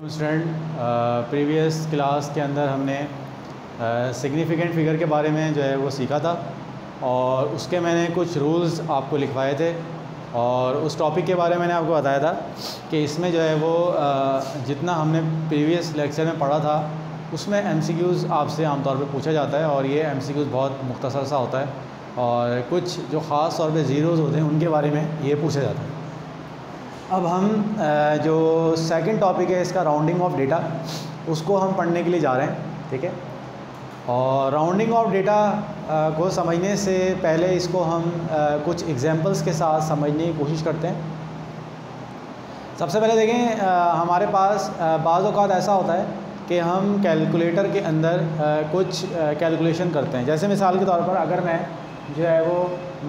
Student previous class के अंदर हमने सिग्निफिकेंट फिगर के बारे में जो है वो सीखा था और उसके मैंने कुछ रूल्स आपको लिखवाए थे और उस टॉपिक के बारे में मैंने आपको बताया था कि इसमें जो है वो जितना हमने प्रीवियस लेक्चर में पढ़ा था उसमें एमसीक्यूज़ आपसे आमतौर पे पूछा जाता है और ये एमसीक्यूज़ बहुत मुख्तसर सा होता है और कुछ जो ख़ास तौर पे ज़ीरोज़ होते हैं उनके बारे में ये पूछा जाता है। अब हम जो सेकंड टॉपिक है इसका राउंडिंग ऑफ डेटा, उसको हम पढ़ने के लिए जा रहे हैं, ठीक है। और राउंडिंग ऑफ डेटा को समझने से पहले इसको हम कुछ एग्जांपल्स के साथ समझने की कोशिश करते हैं। सबसे पहले देखें, हमारे पास बाज़ औक़ात ऐसा होता है कि हम कैलकुलेटर के अंदर कुछ कैलकुलेशन करते हैं। जैसे मिसाल के तौर पर अगर मैं जो है वो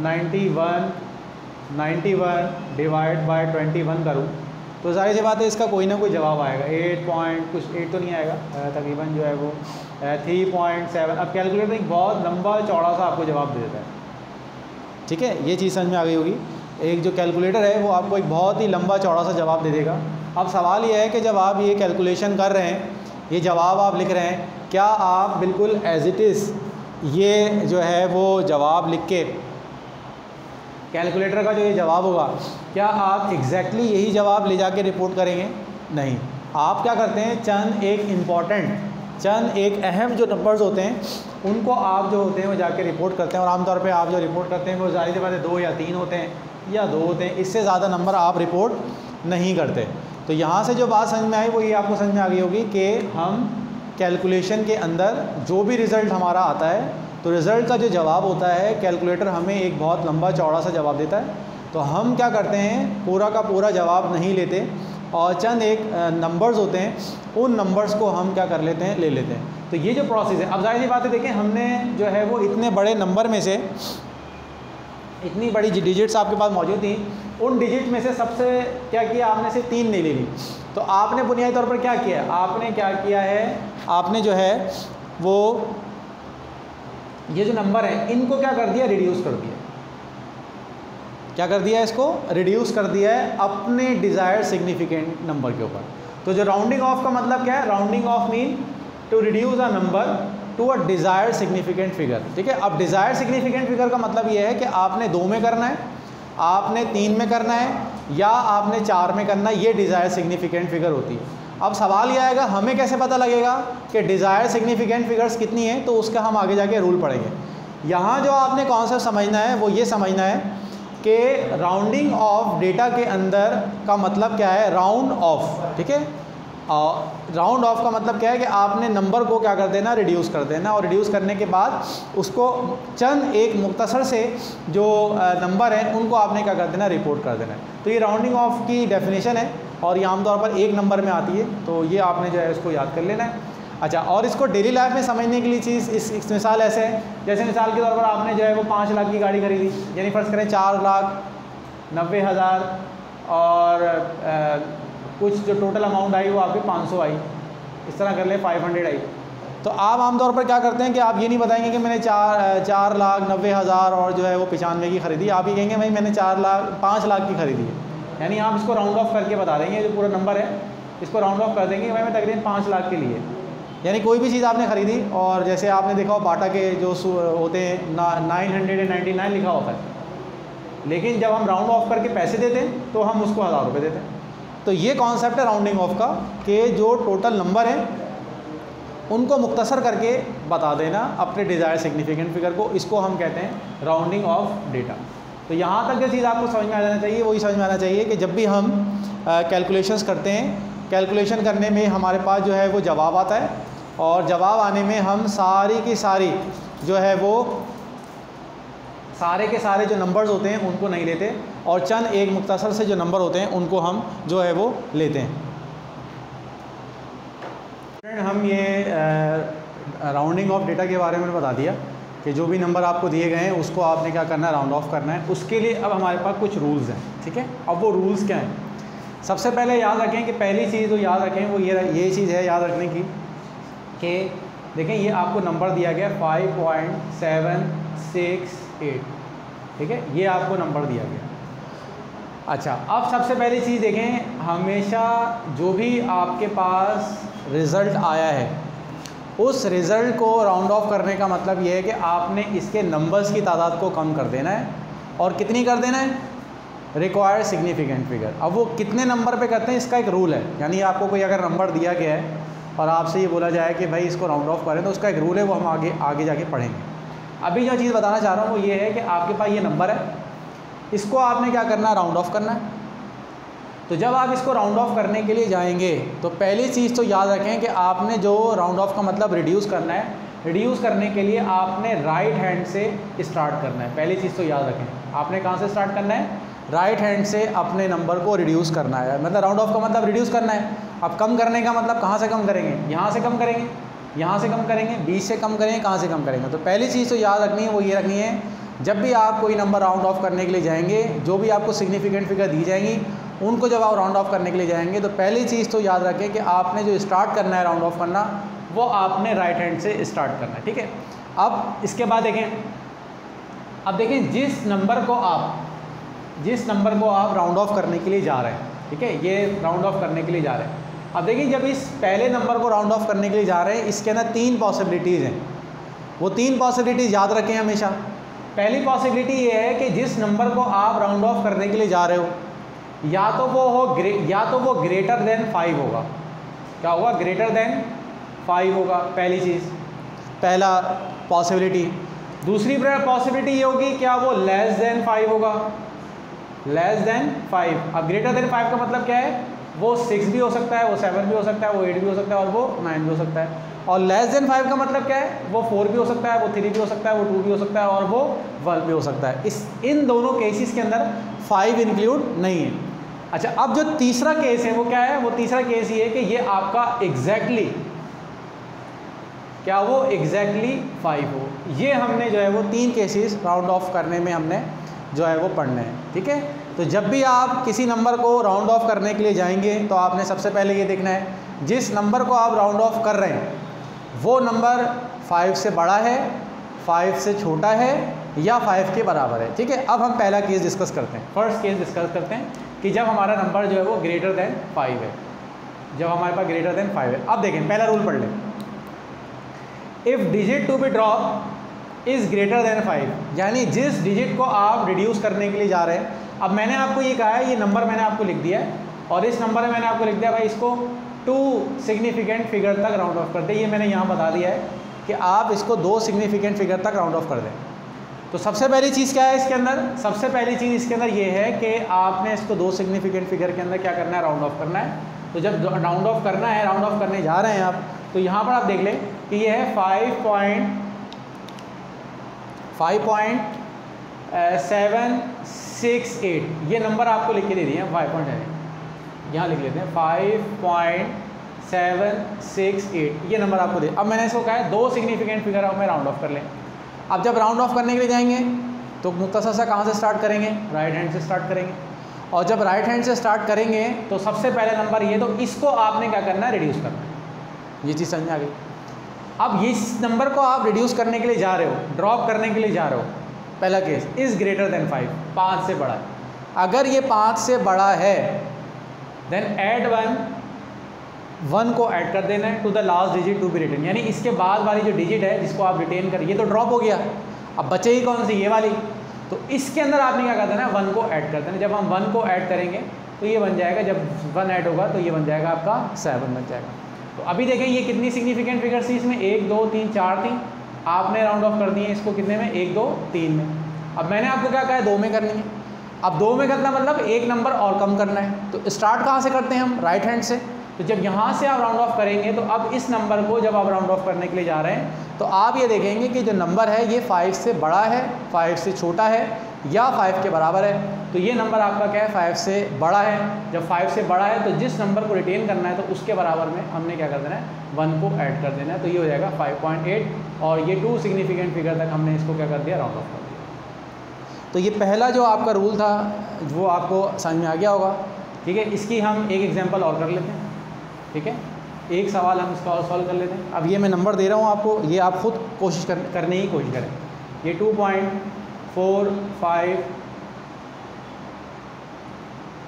91 डिवाइड बाय 21 करूँ तो ज़ाहिर सी बात है इसका कोई ना कोई जवाब आएगा। 8 तो नहीं आएगा, तकरीबन जो है वो 3.7। अब कैलकुलेटर एक बहुत लंबा चौड़ा सा आपको जवाब दे देता है, ठीक है। ये चीज़ समझ में आ गई होगी। एक जो कैलकुलेटर है वो आपको एक बहुत ही लंबा चौड़ा सा जवाब दे देगा। अब सवाल ये है कि जब आप ये कैलकुलेशन कर रहे हैं, ये जवाब आप लिख रहे हैं, क्या आप बिल्कुल एज़ इट इज़ ये जो है वो जवाब लिख के कैलकुलेटर का जो ये जवाब होगा, क्या आप एग्जैक्टली यही जवाब ले जाके रिपोर्ट करेंगे? नहीं। आप क्या करते हैं, चंद एक अहम जो नंबर्स होते हैं उनको आप जो होते हैं वो जाके रिपोर्ट करते हैं और आमतौर पे आप जो रिपोर्ट करते हैं वो ज़ाहिर सी बात है 2 या 3 होते हैं या 2 होते हैं, इससे ज़्यादा नंबर आप रिपोर्ट नहीं करते। तो यहाँ से जो बात समझ में आई वो ये आपको समझ में आ गई होगी कि हम कैलकुलेशन के अंदर जो भी रिज़ल्ट हमारा आता है तो रिज़ल्ट का जो जवाब होता है कैलकुलेटर हमें एक बहुत लंबा चौड़ा सा जवाब देता है। तो हम क्या करते हैं, पूरा का पूरा जवाब नहीं लेते और चंद एक नंबर्स होते हैं उन नंबर्स को हम क्या कर लेते हैं, ले लेते हैं। तो ये जो प्रोसेस है, अब जाहिर सी बात है देखें, हमने जो है वो इतने बड़े नंबर में से इतनी बड़ी डिजिट्स आपके पास मौजूद थी, उन डिजिट में से सबसे क्या किया आपने, से 3 नहीं ले ली। तो आपने बुनियादी तौर पर क्या किया, आपने क्या किया है, आपने जो है वो ये जो नंबर है इनको क्या कर दिया, रिड्यूस कर दिया। क्या कर दिया, इसको रिड्यूस कर दिया है अपने डिज़ायर्ड सिग्निफिकेंट नंबर के ऊपर। तो जो राउंडिंग ऑफ का मतलब क्या है, rounding off mean to reduce a number to a desired significant figure, ठीक है। अब डिज़ायर्ड सिग्निफिकेंट फिगर का मतलब ये है कि आपने 2 में करना है, आपने 3 में करना है या आपने 4 में करना है, ये डिज़ायर्ड सिग्निफिकेंट फिगर होती है। अब सवाल ये आएगा, हमें कैसे पता लगेगा कि डिज़ायर सिग्निफिकेंट फिगर्स कितनी है, तो उसका हम आगे जाके रूल पढ़ेंगे। यहाँ जो आपने कॉन्सेप्ट समझना है वो ये समझना है कि राउंडिंग ऑफ डेटा के अंदर का मतलब क्या है, राउंड ऑफ, ठीक है। राउंड ऑफ का मतलब क्या है कि आपने नंबर को क्या कर देना, रिड्यूस कर देना और रिड्यूस करने के बाद उसको चंद एक मुख्तसर से जो नंबर हैं उनको आपने क्या कर देना, रिपोर्ट कर देना। तो ये राउंडिंग ऑफ की डेफिनेशन है और ये आमतौर पर 1 नंबर में आती है, तो ये आपने जो है इसको याद कर लेना है। अच्छा, और इसको डेली लाइफ में समझने के लिए चीज़ इस मिसाल ऐसे है, जैसे मिसाल के तौर पर आपने जो है वो 5 लाख की गाड़ी खरीदी, यानी फ़र्ज़ करें 4,90,000 और कुछ जो टोटल अमाउंट आई वो आपकी 500 आई, इस तरह कर ले 500 आई। तो आप आमतौर पर क्या करते हैं कि आप ये नहीं बताएंगे कि मैंने 4,90,000 और जो है वो 95 की ख़रीदी, आप ये कहेंगे भाई मैंने 5 लाख की ख़रीदी है, यानी आप इसको राउंड ऑफ करके बता देंगे। जो पूरा नंबर है इसको राउंड ऑफ कर देंगे भाई मैं तकरीबन 5 लाख के लिए, यानी कोई भी चीज़ आपने ख़रीदी और जैसे आपने देखा हो बाटा के जो होते हैं 999 लिखा होता है, लेकिन जब हम राउंड ऑफ करके पैसे देते हैं तो हम उसको 1000 रुपये देते हैं। तो ये कॉन्सेप्ट है राउंडिंग ऑफ का कि जो टोटल नंबर हैं उनको मुख्तसर करके बता देना अपने डिज़ायर सिग्निफिकेंट फिगर को, इसको हम कहते हैं राउंडिंग ऑफ डेटा। तो यहाँ तक जो चीज़ आपको समझ में आ जाना चाहिए वही समझ में आना चाहिए कि जब भी हम कैलकुलेशंस करते हैं, कैलकुलेशन करने में हमारे पास जो है वो जवाब आता है और जवाब आने में हम सारी की सारी जो है वो सारे के सारे जो नंबर्स होते हैं उनको नहीं लेते और चंद एक मुख्तसर से जो नंबर होते हैं उनको हम जो है वो लेते हैं। हम ये राउंडिंग ऑफ डेटा के बारे में बता दिया कि जो भी नंबर आपको दिए गए हैं उसको आपने क्या करना है, राउंड ऑफ करना है। उसके लिए अब हमारे पास कुछ रूल्स हैं, ठीक है। अब वो रूल्स क्या हैं, सबसे पहले याद रखें कि पहली चीज़ तो याद रखें वो ये चीज़ है याद रखने की कि देखें ये आपको नंबर दिया गया 5.768, ठीक है, ये आपको नंबर दिया गया। अच्छा, अब सबसे पहली चीज़ देखें, हमेशा जो भी आपके पास रिज़ल्ट आया है उस रिज़ल्ट को राउंड ऑफ करने का मतलब ये है कि आपने इसके नंबर्स की तादाद को कम कर देना है। और कितनी कर देना है? Required significant figure. अब वो कितने नंबर पे करते हैं इसका एक रूल है, यानी आपको कोई अगर नंबर दिया गया है और आपसे ये बोला जाए कि भाई इसको राउंड ऑफ करें, तो उसका एक रूल है, वो हम आगे जाके पढ़ेंगे। अभी जो चीज़ बताना चाह रहा हूँ वो ये है कि आपके पास ये नंबर है, इसको आपने क्या करना है? राउंड ऑफ करना है। तो जब आप इसको राउंड ऑफ करने के लिए जाएंगे तो पहली चीज़ तो याद रखें कि आपने जो राउंड ऑफ का मतलब रिड्यूस करना है, रिड्यूस करने के लिए आपने राइट हैंड से स्टार्ट करना है। पहली चीज़ तो याद रखें, आपने कहाँ से स्टार्ट करना है? राइट हैंड से अपने नंबर को रिड्यूस करना है। मतलब राउंड ऑफ का मतलब रिड्यूस करना है। अब कम करने का मतलब कहाँ से कम करेंगे? यहाँ से कम करेंगे, यहाँ से कम करेंगे, 20 से कम करेंगे, कहाँ से कम करेंगे? तो पहली चीज़ तो याद रखनी है वो ये रखनी है, जब भी आप कोई नंबर राउंड ऑफ करने के लिए जाएंगे, जो भी आपको सिग्निफिकेंट फिगर दी जाएंगी उनको जब आप राउंड ऑफ करने के लिए जाएंगे तो पहली चीज़ तो याद रखें कि आपने जो स्टार्ट करना है राउंड ऑफ करना, वो आपने राइट हैंड से स्टार्ट करना है। ठीक है। अब इसके बाद देखें, अब देखें जिस नंबर को आप राउंड ऑफ करने के लिए जा रहे हैं, ठीक है, ये राउंड ऑफ करने के लिए जा रहे हैं। अब देखिए, जब इस पहले नंबर को राउंड ऑफ करने के लिए जा रहे हैं, इसके अंदर 3 पॉसिबिलिटीज़ हैं। वो 3 पॉसिबिलिटीज़ याद रखें हमेशा। पहली पॉसिबिलिटी ये है कि जिस नंबर को आप राउंड ऑफ करने के लिए जा रहे हो, या तो वो ग्रेटर देन 5 होगा। क्या होगा? ग्रेटर देन 5 होगा, पहली चीज़, पहला पॉसिबिलिटी। दूसरी पॉसिबिलिटी ये होगी, क्या वो लेस देन 5 होगा? Less than 5। अब ग्रेटर देन 5 का मतलब क्या है? वो 6 भी हो सकता है, वो 7 भी हो सकता है, वो 8 भी हो सकता है और वो 9 भी हो सकता है। और लेस देन 5 का मतलब क्या है? वो 4 भी हो सकता है, वो 3 भी हो सकता है, वो 2 भी हो सकता है और वो 12 भी हो सकता है। इन दोनों केसेस के अंदर 5 इंक्लूड नहीं है। अच्छा, अब जो तीसरा केस है वो क्या है? वो तीसरा केस ये है कि ये आपका एग्जैक्टली 5 हो। ये हमने जो है वो 3 केसेस राउंड ऑफ करने में हमने जो है वो पढ़ने हैं। ठीक है। तो जब भी आप किसी नंबर को राउंड ऑफ करने के लिए जाएंगे तो आपने सबसे पहले ये देखना है, जिस नंबर को आप राउंड ऑफ कर रहे हैं वो नंबर 5 से बड़ा है, 5 से छोटा है या 5 के बराबर है। ठीक है। अब हम पहला केस डिस्कस करते हैं, फर्स्ट केस डिस्कस करते हैं कि जब हमारा नंबर जो है वो ग्रेटर देन 5 है, जब हमारे पास ग्रेटर देन 5 है। अब देखें, पहला रूल पढ़ लें, if digit to be drop is greater than 5, यानी जिस डिजिट को आप रिड्यूस करने के लिए जा रहे हैं। अब मैंने आपको ये कहा है, ये नंबर मैंने आपको लिख दिया है और इस नंबर में मैंने आपको लिख दिया भाई इसको 2 सिग्निफिकेंट फिगर तक राउंड ऑफ कर दें। ये मैंने यहाँ बता दिया है कि आप इसको 2 सिग्निफिकेंट फिगर तक राउंड ऑफ कर दें। तो सबसे पहली चीज़ क्या है इसके अंदर? सबसे पहली चीज़ इसके अंदर ये है कि आपने इसको 2 सिग्निफिकेंट फिगर के अंदर क्या करना है? राउंड ऑफ करना है। तो जब राउंड ऑफ करना है, राउंड ऑफ करने जा रहे हैं आप, तो यहाँ पर आप देख लें कि ये है 5.768। ये नंबर आपको लिख के दे दिए हैं 5.7, यहाँ लिख लेते हैं 5.768, ये नंबर आपको दे। अब मैंने इसको कहा है 2 सिग्निफिकेंट फिगर में राउंड ऑफ कर लें। अब जब राउंड ऑफ करने के लिए जाएंगे तो मुख्तसर सा कहाँ से स्टार्ट करेंगे? राइट हैंड से स्टार्ट करेंगे। और जब राइट हैंड से स्टार्ट करेंगे तो सबसे पहले नंबर ये, तो इसको आपने क्या करना है? रिड्यूस करना है। ये चीज़ समझ में आ गई। अब इस नंबर को आप रिड्यूस करने के लिए जा रहे हो, ड्रॉप करने के लिए जा रहे हो। पहला केस इज़ ग्रेटर देन 5, 5 से बड़ा है। अगर ये 5 से बड़ा है देन ऐड 1 को ऐड कर देना है to the last digit to be retain, यानी इसके बाद वाली जो डिजिट है जिसको आप रिटेन करें, ये तो ड्रॉप हो गया, अब बचेगी कौन सी? ये वाली। तो इसके अंदर आपने क्या कर देना है? 1 को ऐड कर देना। जब हम 1 को ऐड करेंगे तो ये बन जाएगा, जब 1 ऐड होगा तो ये बन जाएगा आपका 7 बन जाएगा। तो अभी देखें ये कितनी सिग्निफिकेंट फिगर्स थी इसमें? 1 2 3 4 थी। आपने राउंड ऑफ कर दिए इसको कितने में? 1 2 3 में। अब मैंने आपको क्या कहा है? 2 में करनी है। अब 2 में करना मतलब एक नंबर और कम करना है। तो स्टार्ट कहाँ से करते हैं हम? राइट हैंड से। तो जब यहाँ से आप राउंड ऑफ करेंगे तो अब इस नंबर को जब आप राउंड ऑफ करने के लिए जा रहे हैं तो आप ये देखेंगे कि जो नंबर है ये 5 से बड़ा है, 5 से छोटा है या 5 के बराबर है। तो ये नंबर आपका क्या है? 5 से बड़ा है। जब 5 से बड़ा है तो जिस नंबर को रिटेन करना है तो उसके बराबर में हमने क्या कर देना है? 1 को ऐड कर देना है। तो ये हो जाएगा 5.8 और ये 2 सिग्निफिकेंट फिगर तक हमने इसको क्या कर दिया? राउंड ऑफ कर दिया। तो ये पहला जो आपका रूल था वो आपको समझ में आ गया होगा। ठीक है। इसकी हम एक एग्जांपल और कर लेते हैं। ठीक है, एक सवाल हम इसका और सॉल्व कर लेते हैं। अब ये मैं नंबर दे रहा हूँ आपको, ये आप खुद कोशिश करने की कोशिश करें। ये 2.45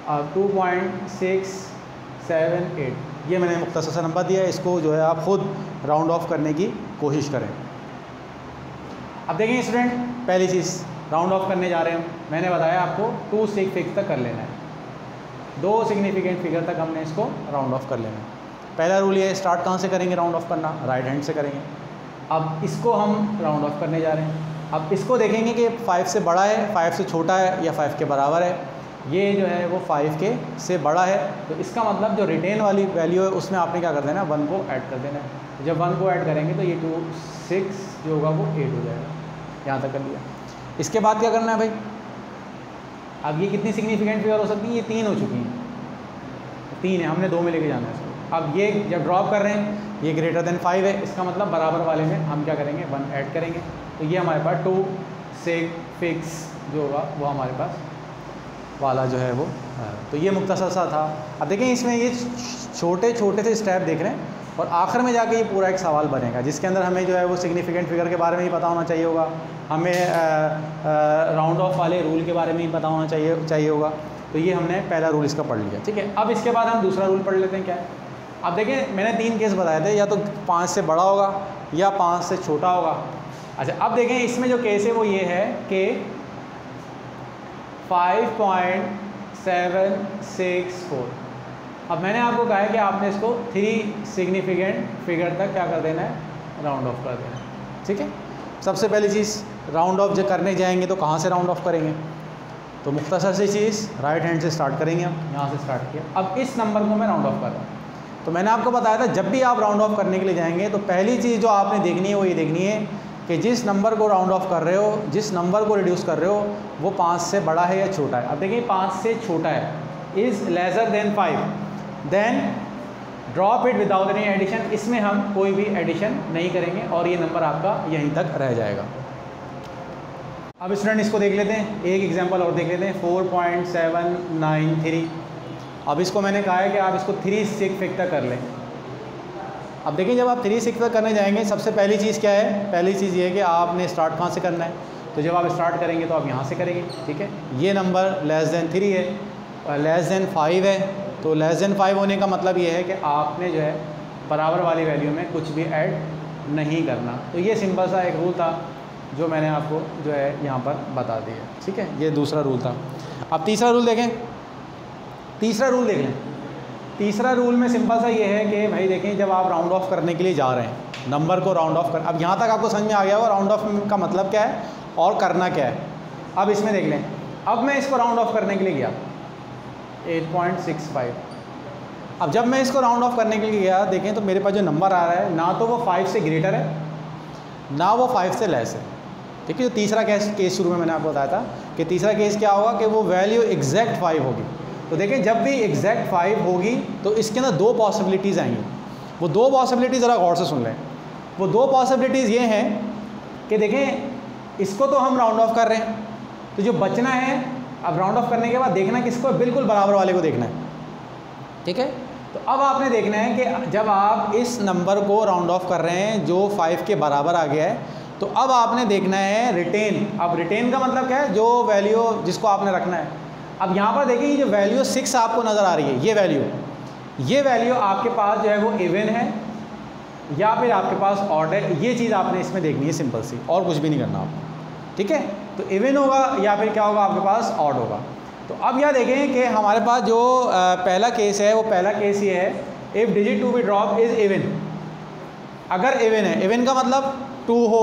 2.678 ये मैंने मुख्तसर सा नंबर दिया है। इसको जो है आप ख़ुद राउंड ऑफ करने की कोशिश करें। अब देखें स्टूडेंट, पहली चीज़ राउंड ऑफ करने जा रहे हैं। मैंने बताया आपको 2 सिग्निफिकेंट तक कर लेना है, 2 सिग्निफिकेंट फिगर तक हमने इसको राउंड ऑफ कर लेना है। पहला रूल ये है, स्टार्ट कहाँ से करेंगे राउंड ऑफ करना? राइट हैंड से करेंगे। अब इसको हम राउंड ऑफ करने जा रहे हैं। अब इसको देखेंगे कि 5 से बड़ा है, 5 से छोटा है या 5 के बराबर है। ये जो है वो 5 के से बड़ा है, तो इसका मतलब जो रिटेन वाली वैल्यू है उसमें आपने क्या कर देना है, 1 को ऐड कर देना है। जब 1 को ऐड करेंगे तो ये 2 6 जो होगा वो 8 हो जाएगा। यहाँ तक कर लिया। इसके बाद क्या करना है भाई? अब ये कितनी सिग्निफिकेंट फिगर हो सकती है? ये 3 हो चुकी हैं, 3 है, हमने 2 में लेके जाना है इसको। अब ये जब ड्रॉप कर रहे हैं, ये ग्रेटर देन 5 है, इसका मतलब बराबर वाले में हम क्या करेंगे, 1 ऐड करेंगे। तो ये हमारे पास 2 6 जो होगा वो हमारे पास वाला जो है वो है। तो ये मुख्तसर सा था। अब देखें इसमें ये छोटे छोटे से स्टेप देख रहे हैं और आखिर में जाके ये पूरा एक सवाल बनेगा जिसके अंदर हमें जो है वो सिग्निफिकेंट फिगर के बारे में ही पता होना चाहिए होगा, हमें राउंड ऑफ वाले रूल के बारे में ही पता होना चाहिए होगा। तो ये हमने पहला रूल इसका पढ़ लिया, ठीक है। अब इसके बाद हम दूसरा रूल पढ़ लेते हैं। क्या है? अब देखें मैंने 3 केस बताए थे, या तो 5 से बड़ा होगा या 5 से छोटा होगा। अच्छा, अब देखें इसमें जो केस है वो ये है कि 5.764। अब मैंने आपको कहा है कि आपने इसको 3 सिग्निफिकेंट फिगर तक क्या कर देना है, राउंड ऑफ कर देना है, ठीक है। सबसे पहली चीज़, राउंड ऑफ जब करने जाएंगे तो कहाँ से राउंड ऑफ करेंगे? तो मुख्तसर सी चीज़ राइट हैंड से स्टार्ट करेंगे। हम यहाँ से स्टार्ट किया। अब इस नंबर को मैं राउंड ऑफ कर रहा हूँ। तो मैंने आपको बताया था जब भी आप राउंड ऑफ करने के लिए जाएंगे तो पहली चीज़ जो आपने देखनी है वो ये देखनी है कि जिस नंबर को राउंड ऑफ कर रहे हो, जिस नंबर को रिड्यूस कर रहे हो, वो 5 से बड़ा है या छोटा है। अब देखिए 5 से छोटा है, is lesser than 5, then drop it without any addition. इसमें हम कोई भी एडिशन नहीं करेंगे और ये नंबर आपका यहीं तक रह जाएगा। अब स्टूडेंट इसको देख लेते हैं, एक एग्जांपल और देख लेते हैं, 4.793। अब इसको मैंने कहा है कि आप इसको 3 सिग्निफिकेंट तक कर लें। अब देखिए जब आप 3 सिग्निफिकेंट करने जाएंगे, सबसे पहली चीज़ क्या है? पहली चीज़ ये है कि आपने स्टार्ट कहाँ से करना है। तो जब आप स्टार्ट करेंगे तो आप यहाँ से करेंगे, ठीक है। ये नंबर लेस देन 3 है और लेस देन 5 है, तो लेस देन 5 होने का मतलब ये है कि आपने जो है बराबर वाली वैल्यू में कुछ भी ऐड नहीं करना। तो ये सिंपल सा एक रूल था जो मैंने आपको जो है यहाँ पर बता दिया, ठीक है। ये दूसरा रूल था। अब तीसरा रूल देखें, तीसरा रूल देख लें। तीसरा रूल में सिंपल सा ये है कि भाई देखें जब आप राउंड ऑफ करने के लिए जा रहे हैं, नंबर को राउंड ऑफ कर, अब यहाँ तक आपको समझ में आ गया होगा राउंड ऑफ का मतलब क्या है और करना क्या है। अब इसमें देख लें, अब मैं इसको राउंड ऑफ करने के लिए गया 8.65। अब जब मैं इसको राउंड ऑफ करने के लिए गया, देखें तो मेरे पास जो नंबर आ रहा है ना तो वो 5 से ग्रेटर है ना वो 5 से लेस है, ठीक है। जो तीसरा केस शुरू में मैंने आपको बताया था कि तीसरा केस क्या होगा कि वो वैल्यू एग्जैक्ट 5 होगी। तो देखें जब भी एग्जैक्ट 5 होगी तो इसके अंदर 2 पॉसिबिलिटीज़ आएंगी। वो 2 पॉसिबिलिटीज़ ज़रा गौर से सुन लें। वो 2 पॉसिबिलिटीज़ ये हैं कि देखें इसको तो हम राउंड ऑफ कर रहे हैं, तो जो बचना है अब राउंड ऑफ करने के बाद देखना किसको, बिल्कुल बराबर वाले को देखना है, ठीक है। तो अब आपने देखना है कि जब आप इस नंबर को राउंड ऑफ कर रहे हैं जो 5 के बराबर आ गया है, तो अब आपने देखना है रिटेन। अब रिटेन का मतलब क्या है? जो वैल्यू जिसको आपने रखना है। अब यहाँ पर देखिए ये जो वैल्यू 6 आपको नज़र आ रही है, ये वैल्यू आपके पास जो है वो इवन है या फिर आपके पास ऑड है। ये चीज़ आपने इसमें देखनी है, सिंपल सी, और कुछ भी नहीं करना आपको, ठीक है। तो इवन होगा या फिर क्या होगा आपके पास, ऑड होगा। तो अब यह देखें कि हमारे पास जो पहला केस है वो पहला केस ये है, if digit to be drop is even. अगर इवन है, इवन का मतलब 2 हो,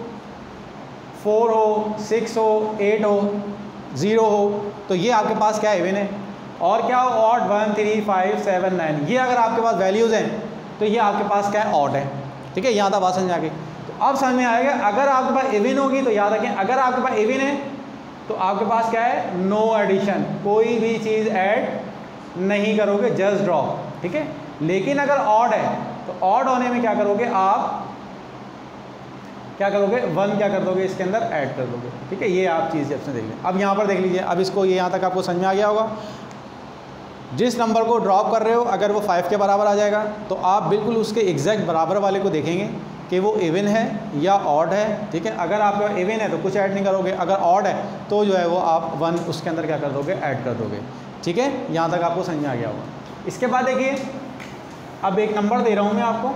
4 हो, 6 हो, 8 हो, 0 हो, तो ये आपके पास क्या इवन है। और क्या हो, ऑड 1 3 5 7 9, ये अगर आपके पास वैल्यूज़ हैं तो ये आपके पास क्या है, ऑड है, ठीक है। यहाँ तक बात समझ आ गई। तो अब समझ में आएगा अगर आपके पास इवन होगी तो याद रखें अगर आपके पास इवन है तो आपके पास क्या है, नो एडिशन, कोई भी चीज़ ऐड नहीं करोगे, जस्ट ड्रॉप, ठीक है। लेकिन अगर ऑड है तो ऑड होने में क्या करोगे, आप क्या करोगे, 1 क्या कर दोगे इसके अंदर ऐड कर दोगे, ठीक है। ये आप चीज़ आपसे देख लें। अब यहाँ पर देख लीजिए, अब इसको ये यहाँ तक आपको समझ में आ गया होगा। जिस नंबर को ड्रॉप कर रहे हो अगर वो 5 के बराबर आ जाएगा तो आप बिल्कुल उसके एग्जैक्ट बराबर वाले को देखेंगे कि वो इवन है या ऑड है, ठीक है। अगर आपका इवन है तो कुछ ऐड नहीं करोगे, अगर ऑड है तो जो है वो आप 1 उसके अंदर क्या कर दोगे, ऐड कर दोगे। ठीक है, यहाँ तक आपको समझ में आ गया होगा। इसके बाद देखिए, अब एक नंबर दे रहा हूँ मैं आपको,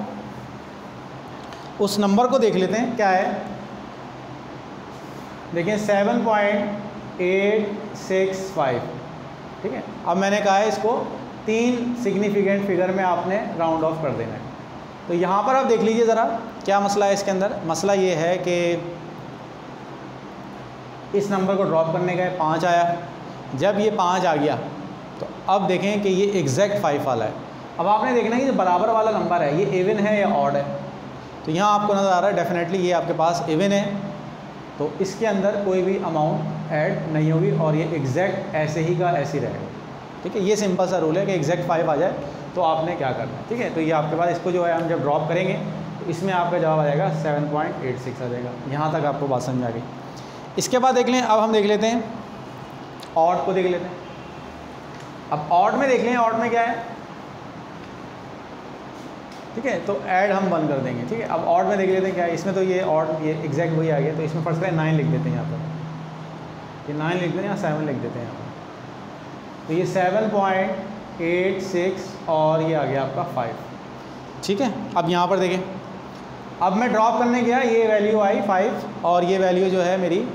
उस नंबर को देख लेते हैं क्या है। देखिए 7.865, ठीक है। अब मैंने कहा है इसको 3 सिग्निफिकेंट फिगर में आपने राउंड ऑफ कर देना है। तो यहाँ पर आप देख लीजिए ज़रा क्या मसला है इसके अंदर। मसला ये है कि इस नंबर को ड्रॉप करने का है, 5 आया। जब ये 5 आ गया तो अब देखें कि ये एग्जैक्ट 5 वाला है। अब आपने देखना कि जो बराबर वाला नंबर है ये इवन है या ऑड है। तो यहाँ आपको नज़र आ रहा है डेफिनेटली ये आपके पास इवन है, तो इसके अंदर कोई भी अमाउंट ऐड नहीं होगी और ये एग्जैक्ट ऐसे ही का ऐसे ही रहेगा, ठीक है। ये सिंपल सा रूल है कि एग्जैक्ट 5 आ जाए तो आपने क्या करना है, ठीक है। तो ये आपके पास इसको जो है हम जब ड्रॉप करेंगे तो इसमें आपका जवाब आ जाएगा 7.86 आ जाएगा। यहाँ तक आपको बात समझ आ गई। इसके बाद देख लें, अब हम देख लेते हैं ऑड को देख लेते हैं। अब ऑड में देख लें, ऑड में क्या है, ठीक है। तो ऐड हम बंद कर देंगे, ठीक है। अब ऑड में देख लेते हैं क्या है। इसमें तो ये ऑड ये एग्जैक्ट वही आ गया, तो इसमें फर्स्ट करें 9 लिख देते हैं यहाँ पर, ये 9 लिख देते हैं, यहाँ 7 लिख देते हैं यहाँ पर। तो ये 7.86 और ये आ गया आपका 5, ठीक है। अब यहाँ पर देखें, अब मैं ड्रॉप करने गया, ये वैल्यू आई 5 और ये वैल्यू जो है मेरी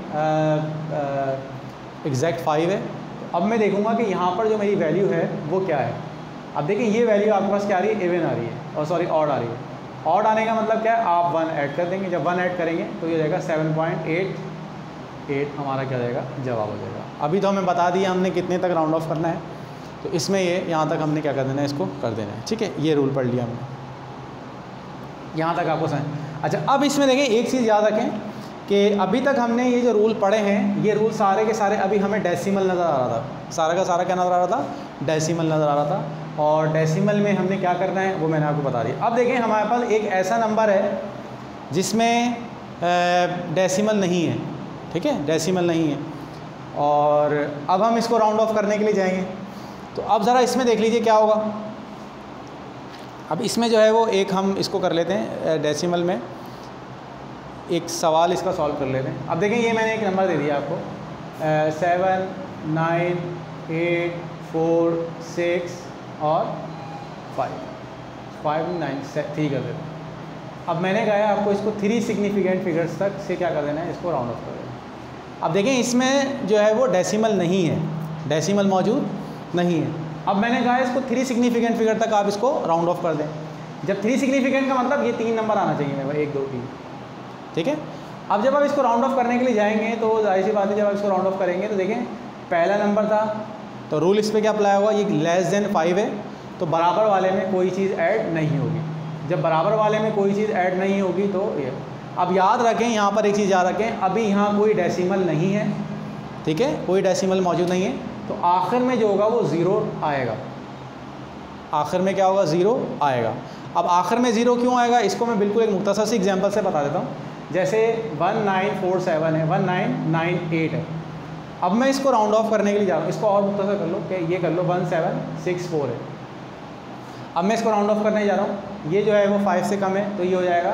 एग्जैक्ट 5 है। तो अब मैं देखूँगा कि यहाँ पर जो मेरी वैल्यू है वो क्या है। अब देखिए ये वैल्यू आपके पास क्या आ रही है, इवन आ रही है, और सॉरी ऑड आ रही है। ऑड आने का मतलब क्या है, आप 1 ऐड कर देंगे। जब 1 ऐड करेंगे तो ये जाएगा 7.88 हमारा क्या जाएगा, जवाब हो जाएगा। अभी तो हमें बता दिया हमने कितने तक राउंड ऑफ करना है, तो इसमें ये यहाँ तक हमने क्या कर देना है, इसको कर देना है, ठीक है। ये रूल पढ़ लिया हमने, यहाँ तक आपको समझ। अच्छा, अब इसमें देखें एक चीज़ याद रखें कि अभी तक हमने ये जो रूल पढ़े हैं, ये रूल सारे के सारे अभी हमें डेसिमल नज़र आ रहा था, सारा का सारा क्या नज़र आ रहा था, डेसिमल नज़र आ रहा था। और डेसिमल में हमने क्या करना है वो मैंने आपको बता दिया। अब देखें हमारे पास एक ऐसा नंबर है जिसमें डेसिमल नहीं है, ठीक है, डेसिमल नहीं है, और अब हम इसको राउंड ऑफ करने के लिए जाएंगे। तो अब ज़रा इसमें देख लीजिए क्या होगा। अब इसमें जो है वो एक हम इसको कर लेते हैं डेसिमल में, एक सवाल इसका सॉल्व कर लेते हैं। अब देखें ये मैंने एक नंबर दे दिया आपको 7, 9, 8, 4, 6 और 5, 9, 3 कर देते हैं। अब मैंने कहा आपको इसको 3 सिग्निफिकेंट फिगर्स तक से क्या कर देना है, इसको राउंड ऑफ कर देना है। अब देखें इसमें जो है वो डेसिमल नहीं है, डेसिमल मौजूद नहीं है। अब मैंने कहा इसको 3 सिग्निफिकेंट फिगर तक आप इसको राउंड ऑफ कर दें। जब 3 सिग्निफिकेंट का मतलब ये 3 नंबर आना चाहिए मेरे, 1, 2, 3, ठीक है। अब जब आप इसको राउंड ऑफ करने के लिए जाएंगे तो जाहिर सी बात है, जब आप इसको राउंड ऑफ करेंगे तो देखें पहला नंबर था तो रूल इस पर क्या अप्लाई होगा, ये लेस देन 5 है तो बराबर वाले में कोई चीज़ ऐड नहीं होगी। जब बराबर वाले में कोई चीज़ ऐड नहीं होगी तो ये, अब याद रखें यहाँ पर एक चीज़ याद रखें, अभी यहाँ कोई डेसिमल नहीं है, ठीक है, कोई डेसिमल मौजूद नहीं है, तो आखिर में जो होगा वो 0 आएगा। आखिर में क्या होगा, 0 आएगा। अब आखिर में 0 क्यों आएगा, इसको मैं बिल्कुल एक मुख्तसर सी एग्जांपल से बता देता हूँ। जैसे 1947 है, 1998 है। अब मैं इसको राउंड ऑफ करने के लिए जा रहा हूँ, इसको और मुख्तसर कर लो कि ये कर लो 1764 है। अब मैं इसको राउंड ऑफ करने जा रहा हूँ, ये जो है वो 5 से कम है तो ये हो जाएगा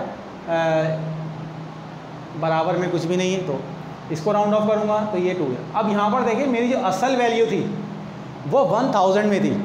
बराबर में कुछ भी नहीं है, तो इसको राउंड ऑफ करूँगा तो ये 2 है। अब यहाँ पर देखिए मेरी जो असल वैल्यू थी वो 1000 में थी,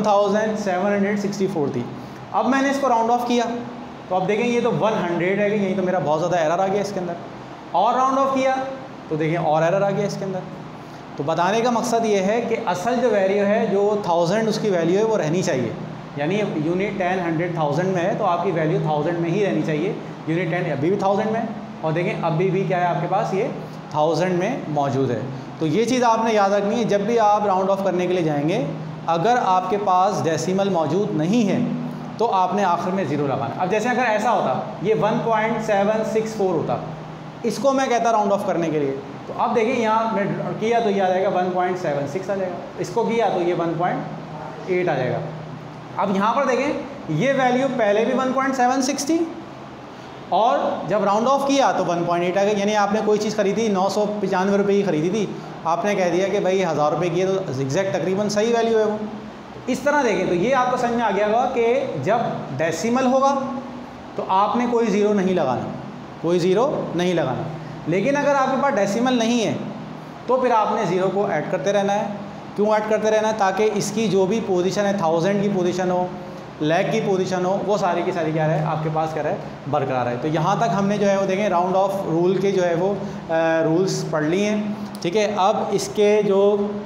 1764 थी। अब मैंने इसको राउंड ऑफ किया तो अब देखें ये तो 100 है, यहीं तो मेरा बहुत ज़्यादा एरर आ गया इसके अंदर। और राउंड ऑफ किया तो देखें और एरर आ गया इसके अंदर। तो बताने का मकसद ये है कि असल जो वैल्यू है, जो 1000 उसकी वैल्यू है वो रहनी चाहिए, यानी यूनिट 10, 100, 1000 में है तो आपकी वैल्यू 1000 में ही रहनी चाहिए। यूनिट 10 अभी भी 1000 में है और देखें अभी भी क्या है आपके पास, ये 1000 में मौजूद है। तो ये चीज़ आपने याद रखनी है जब भी आप राउंड ऑफ करने के लिए जाएंगे। अगर आपके पास डेसिमल मौजूद नहीं है तो आपने आखिर में 0 लगाना। अब जैसे अगर ऐसा होता, ये 1.764 होता, इसको मैं कहता राउंड ऑफ करने के लिए, तो अब देखिए यहाँ मैं किया तो ये आ जाएगा 1.76 आ जाएगा, इसको किया तो ये 1.8 आ जाएगा। अब यहाँ पर देखें ये वैल्यू पहले भी 1.76 थी और जब राउंड ऑफ किया तो 1.8 आ गया। यानी आपने कोई चीज़ खरीदी 995 रुपये की खरीदी थी, आपने कह दिया कि भाई 1000 रुपये की है, तो एग्जैक्ट तकरीबन सही वैल्यू है वो। इस तरह देखें तो ये आपको समझ में आ गया होगा कि जब डेसिमल होगा तो आपने कोई 0 नहीं लगाना, कोई 0 नहीं लगाना। लेकिन अगर आपके पास डेसिमल नहीं है तो फिर आपने 0 को ऐड करते रहना है, क्यों ऐड करते रहना है? ताकि इसकी जो भी पोजीशन है, 1000 की पोजीशन हो, लैख की पोजीशन हो, वो सारी की सारी क्या है आपके पास क्या है बरकरार है। तो यहाँ तक हमने जो है वो देखें राउंड ऑफ रूल के जो है वो रूल्स पढ़ लिए हैं, ठीक है। अब इसके जो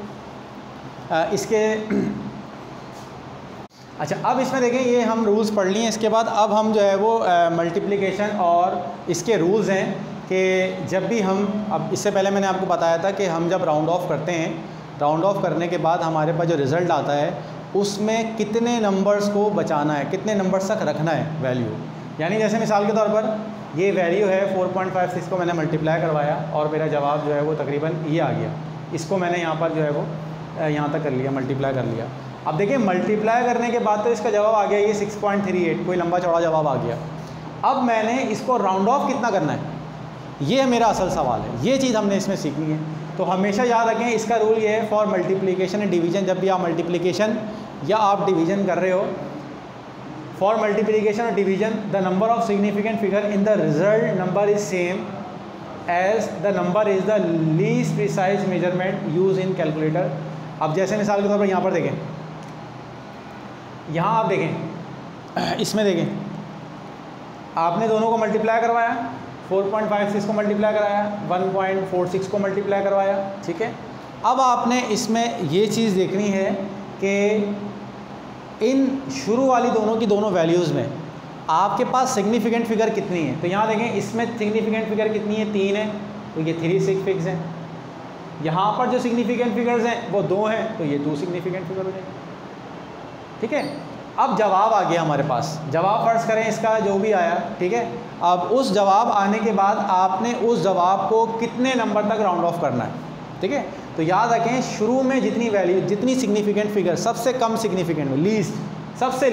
इसके अच्छा, अब इसमें देखें ये हम रूल्स पढ़ लिए। इसके बाद अब हम जो है वो मल्टीप्लिकेशन और इसके रूल्स हैं कि जब भी हम, अब इससे पहले मैंने आपको बताया था कि हम जब राउंड ऑफ करते हैं, राउंड ऑफ करने के बाद हमारे पास जो रिज़ल्ट आता है उसमें कितने नंबर्स को बचाना है, कितने नंबर्स तक रखना है वैल्यू। यानी जैसे मिसाल के तौर पर ये वैल्यू है 4.56 को मैंने मल्टीप्लाई करवाया और मेरा जवाब जो है वो तकरीबन ये आ गया। इसको मैंने यहाँ पर जो है वो यहाँ तक कर लिया, मल्टीप्लाई कर लिया। अब देखिए मल्टीप्लाई करने के बाद तो इसका जवाब आ गया ये 6.38, कोई लंबा चौड़ा जवाब आ गया। अब मैंने इसको राउंड ऑफ कितना करना है, ये मेरा असल सवाल है। ये चीज़ हमने इसमें सीखनी है। तो हमेशा याद रखें इसका रूल ये है फॉर मल्टीप्लिकेशन एंड डिवीजन, जब भी आप मल्टीप्लिकेशन या आप डिवीजन कर रहे हो, फॉर मल्टीप्लिकेशन और division the number of significant figure in the result number is same as the number is the least precise measurement use in calculator. अब जैसे मिसाल के तौर पर यहाँ पर देखें, यहाँ आप देखें, इसमें देखें आपने दोनों को मल्टीप्लाई करवाया, 4.56 को मल्टीप्लाई कराया, 1.46 को मल्टीप्लाई करवाया, ठीक है। अब आपने इसमें ये चीज़ देखनी है कि इन शुरू वाली दोनों की दोनों वैल्यूज़ में आपके पास सिग्निफिकेंट फिगर कितनी है। तो यहाँ देखें इसमें सिग्निफिकेंट फिगर कितनी है, 3 है, तो ये 3 सिग्निफिकेंट हैं। यहाँ पर जो सिग्निफिकेंट फिगर्स हैं वो 2 हैं, तो ये 2 सिग्निफिकेंट फिगर हो जाएंगे, ठीक है। अब जवाब आ गया हमारे पास, जवाब फर्ज करें इसका जो भी आया, ठीक है। अब उस जवाब आने के बाद आपने उस जवाब को कितने नंबर तक राउंड ऑफ करना है, ठीक है। तो याद रखें शुरू में जितनी वैल्यू, जितनी सिग्निफिकेंट फिगर, सबसे कम सिग्निफिकेंट में, लीस्ट, सबसे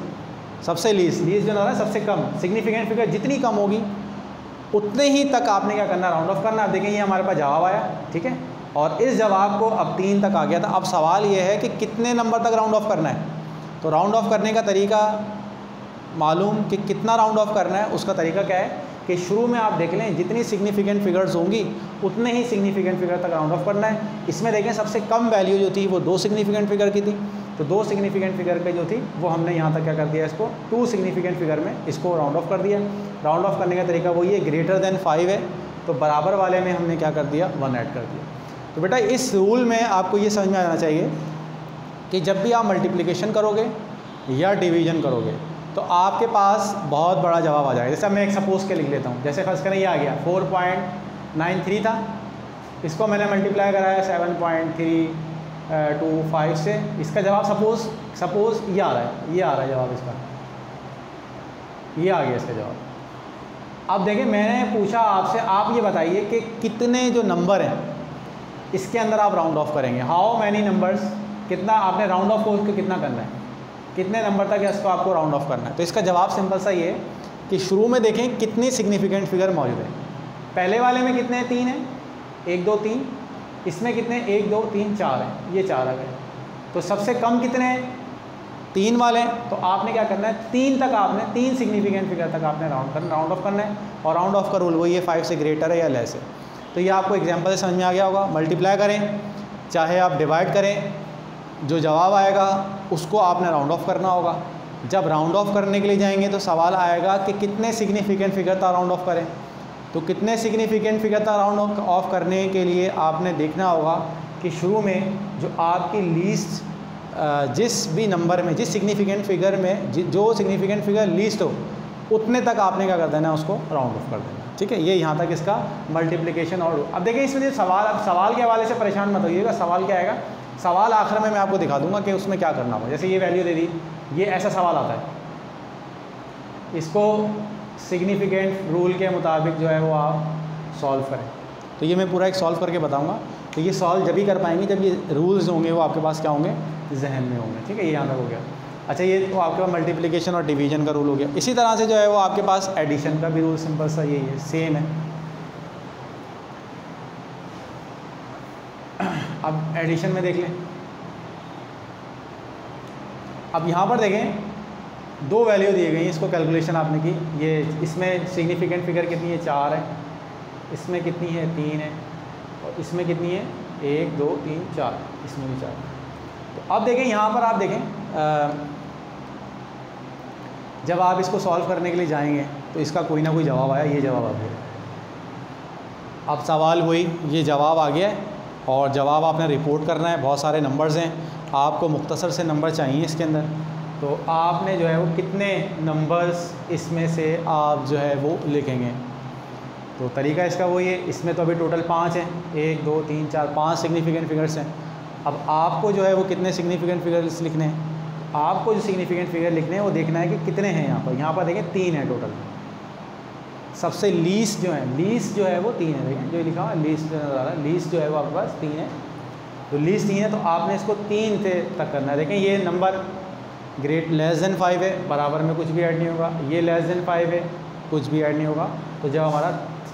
लीस्ट जो ना सबसे कम सिग्निफिकेंट फिगर जितनी कम होगी उतने ही तक आपने क्या करना, राउंड ऑफ करना। अब देखें ये हमारे पास जवाब आया, ठीक है, और इस जवाब को अब 3 तक आ गया था। अब सवाल ये है कि कितने नंबर तक राउंड ऑफ करना है। तो राउंड ऑफ करने का तरीका मालूम कि कितना राउंड ऑफ करना है, उसका तरीका क्या है कि शुरू में आप देख लें जितनी सिग्निफिकेंट फिगर्स होंगी उतने ही सिग्निफिकेंट फिगर तक राउंड ऑफ करना है। इसमें देखें सबसे कम वैल्यू जो थी वो 2 सिग्निफिकेंट फिगर की थी, तो 2 सिग्निफिकेंट फिगर पे जो थी वो हमने यहाँ तक क्या कर दिया, इसको 2 सिग्निफिकेंट फिगर में इसको राउंड ऑफ कर दिया। राउंड ऑफ करने का तरीका वही है, ग्रेटर देन 5 है तो बराबर वाले में हमने क्या कर दिया, 1 ऐड कर दिया। तो बेटा इस रूल में आपको ये समझ में आना चाहिए कि जब भी आप मल्टीप्लिकेशन करोगे या डिवीज़न करोगे तो आपके पास बहुत बड़ा जवाब आ जाएगा। जैसे मैं एक सपोज के लिख लेता हूँ, जैसे फर्स्ट करें ये आ गया 4.93 था, इसको मैंने मल्टीप्लाई कराया 7.325 से, इसका जवाब सपोज ये आ रहा है, ये आ रहा है जवाब इसका, ये आ गया इसका जवाब। अब देखिए मैंने पूछा आपसे, आप ये बताइए कि कितने जो नंबर हैं इसके अंदर आप राउंड ऑफ करेंगे, हाउ मैनी नंबर्स, कितना आपने राउंड ऑफ को कितना करना है, कितने नंबर तक इसको आपको राउंड ऑफ करना है। तो इसका जवाब सिंपल सा ये है कि शुरू में देखें कितनी सिग्निफिकेंट फिगर मौजूद है। पहले वाले में कितने 3 हैं, 1 2 3, इसमें कितने 1 2 3 4 हैं, ये 4 आ गए। तो सबसे कम कितने हैं, 3 वाले हैं। तो आपने क्या करना है, 3 तक आपने 3 सिग्निफिकेंट फिगर तक आपने राउंड ऑफ करना है। और राउंड ऑफ का रूल वही है 5 से ग्रेटर है या लेस है। तो ये आपको एग्जाम्पल से समझ में आ गया होगा। मल्टीप्लाई करें चाहे आप डिवाइड करें, जो जवाब आएगा उसको आपने राउंड ऑफ करना होगा। जब राउंड ऑफ करने के लिए जाएंगे तो सवाल आएगा कि कितने सिग्निफिकेंट फिगर तक राउंड ऑफ करें। तो कितने सिग्निफिकेंट फिगर तक राउंड ऑफ करने के लिए आपने देखना होगा कि शुरू में जो आपकी लीस्ट, जिस भी नंबर में, जिस सिग्निफिकेंट फिगर में जो सिग्निफिकेंट फिगर लीस्ट हो उतने तक आपने क्या कर देना है, उसको राउंड ऑफ कर देना, ठीक है। ये यहाँ तक इसका मल्टीप्लिकेशन। और अब देखिए इसमें सवाल के हवाले से परेशान मत होइएगा। सवाल क्या आएगा, सवाल आखिर में मैं आपको दिखा दूंगा कि उसमें क्या करना होगा। जैसे ये वैल्यू दे दी, ये ऐसा सवाल आता है, इसको सिग्निफिकेंट रूल के मुताबिक जो है वो आप सॉल्व करें। तो ये मैं पूरा एक सॉल्व करके बताऊंगा। तो ये सॉल्व जब ही कर पाएंगे जब ये रूल्स होंगे वो आपके पास क्या होंगे, जहन में होंगे, ठीक है। ये यहाँ तक हो गया। अच्छा, ये तो आपके पास मल्टीप्लिकेशन और डिवीजन का रूल हो गया। इसी तरह से जो है वो आपके पास एडिशन का भी रूल सिंपल सा यही है, सेम है। अब एडिशन में देख लें। अब यहाँ पर देखें 2 वैल्यू दी गई, इसको कैलकुलेशन आपने की। ये इसमें सिग्निफिकेंट फिगर कितनी है, 4 है, इसमें कितनी है, 3 है, और इसमें कितनी है, 1 2 3 4, इसमें भी 4। तो अब देखें यहाँ पर, आप देखें जब आप इसको सॉल्व करने के लिए जाएंगे तो इसका कोई ना कोई जवाब आया, ये जवाब आ गया। अब सवाल वही, ये जवाब आ गया और जवाब आपने रिपोर्ट करना है। बहुत सारे नंबर्स हैं, आपको मुख्तसर से नंबर चाहिए इसके अंदर। तो आपने जो है वो कितने नंबर्स इसमें से आप जो है वो लिखेंगे। तो तरीका इसका वही है। इसमें तो अभी टोटल 5 हैं, 1 2 3 4 5 सिग्निफिकेंट फिगर्स हैं। अब आपको जो है वो कितने सिग्निफिकेंट फिगर्स लिखने हैं, आपको जो सिग्निफिकेंट फिगर लिखने हैं वो देखना है कि कितने हैं यहाँ पर। यहाँ पर देखें 3 है टोटल। सबसे लीस्ट जो है, लीस्ट जो है वो 3 है। देखें जो लिखा हुआ लीस्ट नज़र आ रहा है, लीस्ट जो है वो आपके पास 3 है। तो लीस्ट 3 है, तो आपने इसको 3 से तक करना है। देखें ये नंबर ग्रेट लेस देन 5 है, बराबर में कुछ भी ऐड नहीं होगा। ये लेस देन 5 है, कुछ भी ऐड नहीं होगा। तो जब हमारा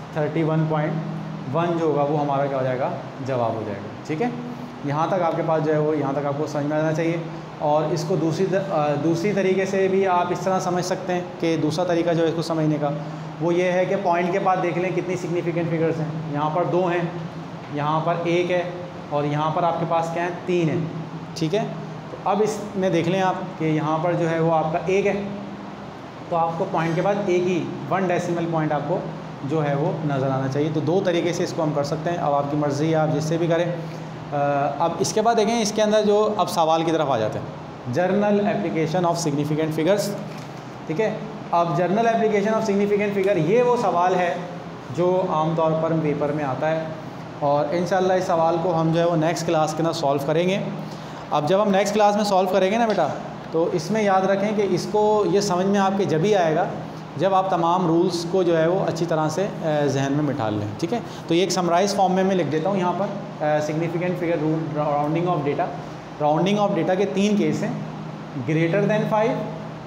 31.1 जो होगा वो हमारा क्या हो जाएगा, जवाब हो जाएगा। ठीक है, यहाँ तक आपके पास जो है वो, यहाँ तक आपको समझ में आना चाहिए। और इसको दूसरी तरीके से भी आप इस तरह समझ सकते हैं कि दूसरा तरीका जो है इसको समझने का वो ये है कि पॉइंट के बाद देख लें कितनी सिग्निफिकेंट फिगर्स हैं। यहाँ पर 2 हैं, यहाँ पर 1 है और यहाँ पर आपके पास क्या है, 3 है। ठीक है, तो अब इसमें देख लें आप कि यहाँ पर जो है वो आपका 1 है, तो आपको पॉइंट के बाद एक ही 1 डेसिमल पॉइंट आपको जो है वो नज़र आना चाहिए। तो 2 तरीके से इसको हम कर सकते हैं। अब आपकी मर्ज़ी है, आप जिससे भी करें। अब इसके बाद देखें, इसके अंदर जो अब सवाल की तरफ आ जाते हैं, general application of significant figures. ठीक है, अब general application of significant figure, ये वो सवाल है जो आमतौर पर पेपर में आता है और इंशाल्लाह इस सवाल को हम जो है वो नेक्स्ट क्लास के अंदर सॉल्व करेंगे। अब जब हम नेक्स्ट क्लास में सॉल्व करेंगे ना बेटा, तो इसमें याद रखें कि इसको ये समझ में आपके जब ही आएगा जब आप तमाम रूल्स को जो है वो अच्छी तरह से जहन में बिठा लें। ठीक है, तो ये एक समराइज़ फॉर्म में मैं लिख देता हूँ यहाँ पर। Significant figure rule, rounding off data. Rounding off data के 3 केस हैं, greater than 5,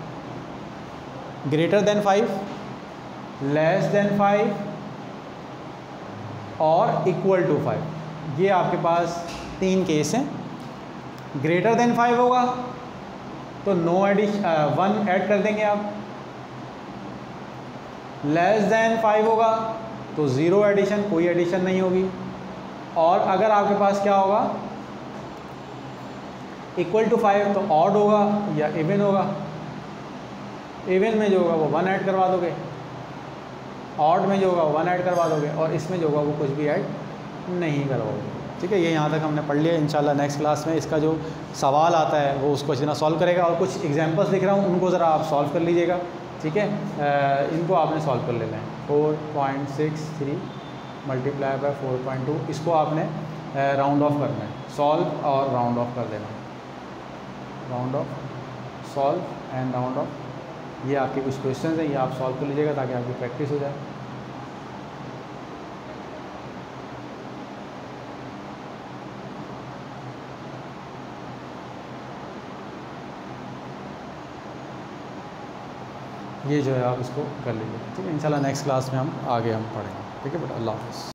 greater than 5, less than 5 और इक्वल टू 5। ये आपके पास 3 केस हैं। ग्रेटर देन 5 होगा तो नो एडिशन, 1 ऐड कर देंगे आप। लेस देन 5 होगा तो 0 एडिशन, कोई एडिशन नहीं होगी। और अगर आपके पास क्या होगा, इक्वल टू 5 तो ऑड होगा या इवन होगा। इवन में जो होगा वो 1 ऐड करवा दोगे, ऑड में जो होगा वो 1 ऐड करवा दोगे और इसमें जो होगा वो कुछ भी ऐड नहीं करवाओगे। ठीक है, ये यहाँ तक हमने पढ़ लिया। इंशाल्लाह नेक्स्ट क्लास में इसका जो सवाल आता है वो उसको अच्छी तरह सॉल्व करेगा। और कुछ एग्जांपल्स दिख रहा हूँ, उनको ज़रा आप सॉल्व कर लीजिएगा। ठीक है, इनको आपने सॉल्व कर लेना है। 4.63 मल्टीप्लाई बाय 4.2, इसको आपने राउंड ऑफ करना है। सॉल्व और राउंड ऑफ कर देना, round off, solve and round off. ये आपके कुछ क्वेश्चन हैं, ये आप सॉल्व कर लीजिएगा ताकि आपकी प्रैक्टिस हो जाए। ये जो है आप इसको कर लीजिए। ठीक है, इंशाल्लाह नेक्स्ट क्लास में हम आगे पढ़ेंगे। ठीक है बेटा, अल्लाह हाफ़िज़।